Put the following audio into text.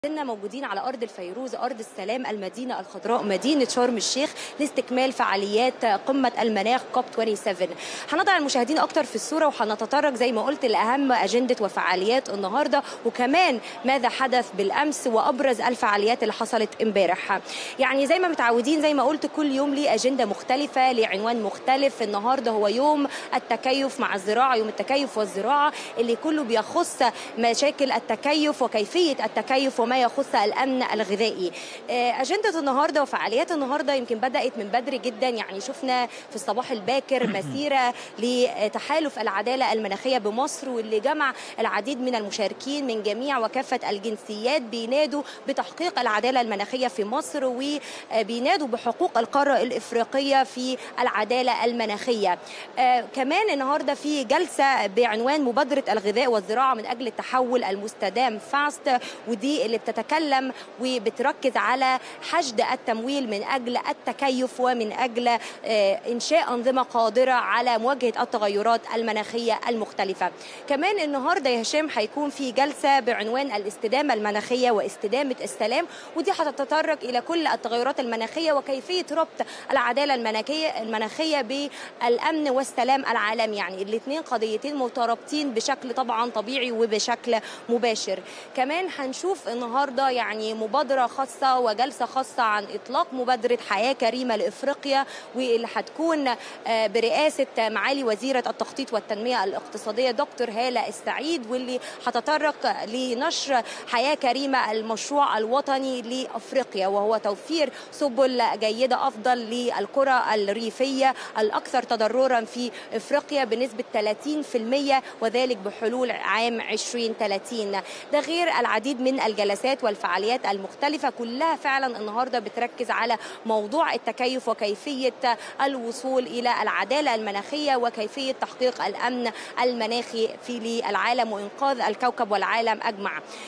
كنا موجودين على أرض الفيروز، أرض السلام، المدينة الخضراء، مدينة شرم الشيخ، لاستكمال فعاليات قمة المناخ كوب 27. هنضع المشاهدين أكتر في الصورة وهنتطرق زي ما قلت لأهم أجندة وفعاليات النهاردة، وكمان ماذا حدث بالأمس وأبرز الفعاليات اللي حصلت امبارح. يعني زي ما متعودين، زي ما قلت، كل يوم ليه أجندة مختلفة، ليه عنوان مختلف. النهاردة هو يوم التكيف مع الزراعة، يوم التكيف والزراعة اللي كله بيخص مشاكل التكيف وكيفية التكيف وما يخص الأمن الغذائي. أجندة النهاردة وفعاليات النهاردة يمكن بدأت من بدري جدا. يعني شفنا في الصباح الباكر مسيرة لتحالف العدالة المناخية بمصر، واللي جمع العديد من المشاركين من جميع وكافة الجنسيات بينادوا بتحقيق العدالة المناخية في مصر، وبينادوا بحقوق القارة الإفريقية في العدالة المناخية. كمان النهاردة في جلسة بعنوان مبادرة الغذاء والزراعة من أجل التحول المستدام فاست، ودي اللي بتتكلم وبتركز على حشد التمويل من أجل التكيف ومن أجل إنشاء أنظمة قادرة على مواجهة التغيرات المناخية المختلفة. كمان النهاردة يا هشام هيكون في جلسة بعنوان الاستدامة المناخية واستدامة السلام، ودي هتتطرق إلى كل التغيرات المناخية وكيفية ربط العدالة المناخية بالأمن والسلام العالمي. يعني الاثنين قضيتين مترابطين بشكل طبعا طبيعي وبشكل مباشر. كمان هنشوف النهارده يعني مبادره خاصه وجلسه خاصه عن اطلاق مبادره حياه كريمه لافريقيا، واللي هتكون برئاسه معالي وزيره التخطيط والتنميه الاقتصاديه دكتور هاله السعيد، واللي هتتطرق لنشر حياه كريمه المشروع الوطني لافريقيا، وهو توفير سبل جيده افضل للقرى الريفيه الاكثر تضررا في افريقيا بنسبه 30%، وذلك بحلول عام 2030. ده غير العديد من الجلسات والفعاليات المختلفة، كلها فعلا النهاردة بتركز على موضوع التكيف وكيفية الوصول إلى العدالة المناخية وكيفية تحقيق الأمن المناخي في العالم وإنقاذ الكوكب والعالم أجمع.